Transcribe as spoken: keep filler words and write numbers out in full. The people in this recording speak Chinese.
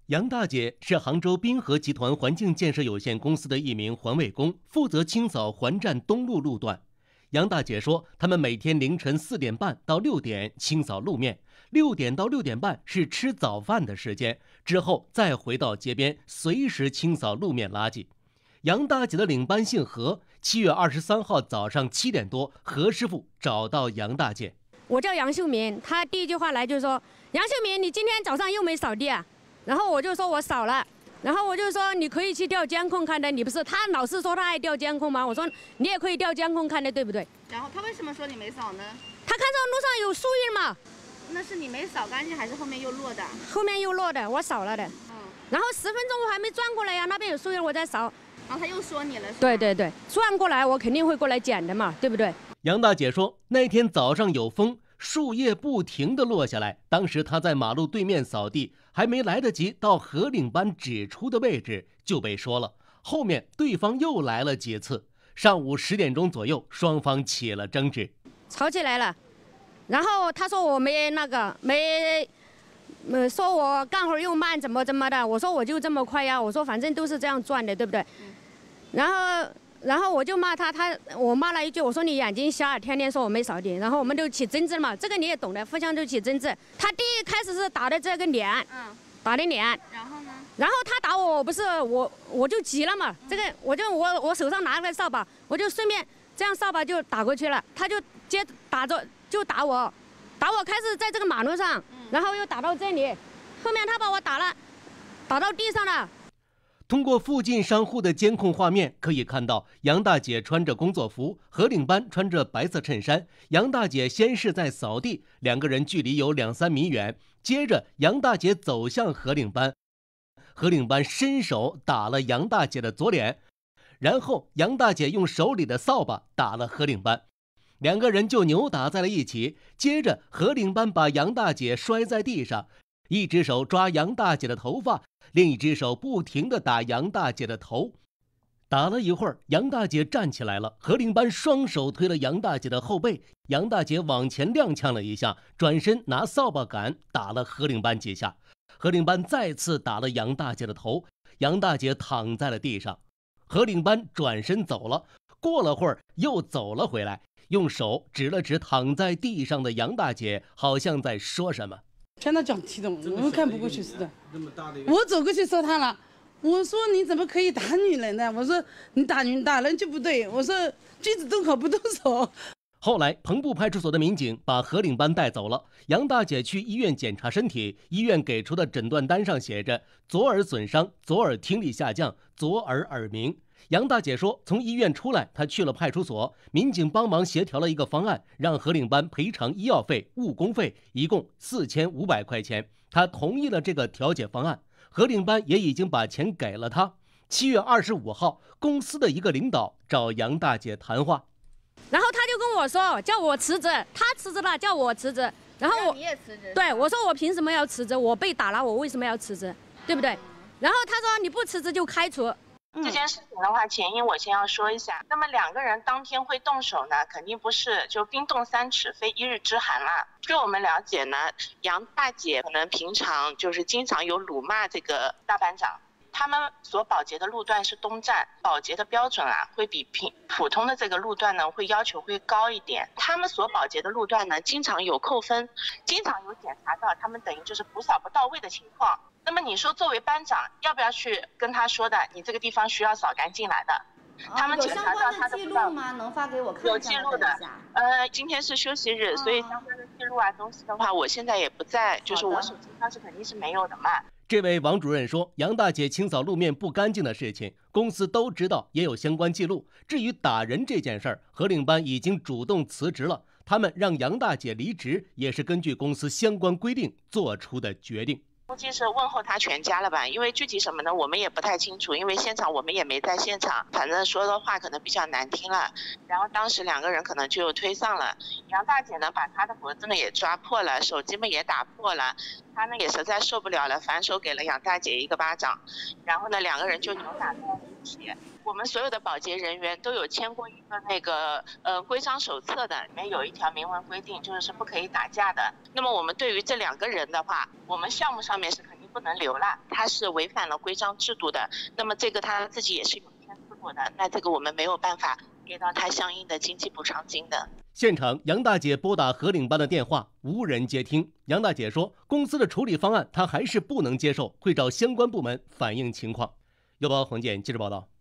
杨大姐是杭州滨河集团环境建设有限公司的一名环卫工，负责清扫环站东路路段。杨大姐说，他们每天凌晨四点半到六点清扫路面，六点到六点半是吃早饭的时间，之后再回到街边随时清扫路面垃圾。杨大姐的领班姓何，七月二十三号早上七点多，何师傅找到杨大姐。 我叫杨秀民，他第一句话来就是说：“杨秀民，你今天早上又没扫地啊？”然后我就说我扫了，然后我就说你可以去调监控看的，你不是他老是说他爱调监控吗？我说你也可以调监控看的，对不对？ 然后他为什么说你没扫呢？ 他看到路上有树叶嘛。 那是你没扫干净，还是后面又落的？ 后面又落的，我扫了的。嗯。然后十分钟我还没转过来呀，那边有树叶我在扫。 然后他又说你了。 对对对，转过来我肯定会过来捡的嘛，对不对？ 杨大姐说，那天早上有风，树叶不停地落下来，当时她在马路对面扫地，还没来得及到何领班指出的位置就被说了。后面对方又来了几次，上午十点钟左右，双方起了争执， 吵起来了。然后他说我没那个没，呃，说我干活又慢，怎么怎么的。我说我就这么快呀，我说反正都是这样转的，对不对？嗯、然后。然后我就骂他，他我骂了一句，我说你眼睛瞎，天天说我没扫地，然后我们就起争执嘛，这个你也懂的，互相就起争执。他第一开始是打的这个脸，嗯，打的脸， 然后呢？ 然后他打我，不是我我就急了嘛，嗯、这个我就我我手上拿个扫把，我就顺便这样扫把就打过去了，他就接打着就打我，打我开始在这个马路上，嗯、然后又打到这里，后面他把我打了，打到地上了。 通过附近商户的监控画面可以看到，杨大姐穿着工作服，何领班穿着白色衬衫。杨大姐先是在扫地，两个人距离有两三米远。接着，杨大姐走向何领班，何领班伸手打了杨大姐的左脸，然后杨大姐用手里的扫把打了何领班，两个人就扭打在了一起。接着，何领班把杨大姐摔在地上，一只手抓杨大姐的头发，另一只手不停地打杨大姐的头。打了一会儿，杨大姐站起来了，何领班双手推了杨大姐的后背，杨大姐往前踉跄了一下，转身拿扫把杆打了何领班几下。何领班再次打了杨大姐的头，杨大姐躺在了地上。何领班转身走了，过了会儿又走了回来，用手指了指躺在地上的杨大姐，好像在说什么。 全他脚踢的，我们看不过去似的。我走过去说他了，我说你怎么可以打女人呢？我说你打女打人就不对，我说君子动口不动手。 后来彭埠派出所的民警把何领班带走了，杨大姐去医院检查身体，医院给出的诊断单上写着左耳损伤、左耳听力下降、左耳耳鸣。杨大姐说，从医院出来，她去了派出所，民警帮忙协调了一个方案，让何领班赔偿医药费、误工费，一共四千五百块钱。她同意了这个调解方案，何领班也已经把钱给了她。七月二十五号，公司的一个领导找杨大姐谈话， 然后他就跟我说，叫我辞职，他辞职了，叫我辞职。然后我你也辞职？ 对，我说我凭什么要辞职？我被打了，我为什么要辞职？对不对？然后他说你不辞职就开除。 这件事情的话，前因我先要说一下。那么两个人当天会动手呢，肯定不是就冰冻三尺非一日之寒了。据我们了解呢，杨大姐可能平常就是经常有辱骂这个大班长。他们所保洁的路段是东站，保洁的标准啊会比平普通的这个路段呢会要求会高一点。他们所保洁的路段呢经常有扣分，经常有检查到他们等于就是补扫不到位的情况。那么你说作为班长要不要去跟他说的，你这个地方需要扫干净来的？他们检查到他的记录吗？能发给我看一下？ 有记录的。呃，今天是休息日，所以相关的记录啊东西的话，我现在也不在，就是我手机上是肯定是没有的嘛。 这位王主任说，杨大姐清扫路面不干净的事情，公司都知道，也有相关记录。至于打人这件事儿，何领班已经主动辞职了。他们让杨大姐离职，也是根据公司相关规定做出的决定。 估计是问候他全家了吧，因为具体什么呢，我们也不太清楚，因为现场我们也没在现场，反正说的话可能比较难听了。然后当时两个人可能就推上了，杨大姐呢把他的脖子呢也抓破了，手机们也打破了，他呢也实在受不了了，反手给了杨大姐一个巴掌，然后呢两个人就扭打在了一起。我们所有的保洁人员都有签过一个那个呃规章手册的，里面有一条明文规定，就是不可以打架的。那么我们对于这两个人的话，我们项目上面是肯定不能留了，他是违反了规章制度的。那么这个他自己也是有签字过的，那这个我们没有办法给到他相应的经济补偿金的。 现场，杨大姐拨打合领班的电话，无人接听。杨大姐说，公司的处理方案她还是不能接受，会找相关部门反映情况。邮报黄健记者报道。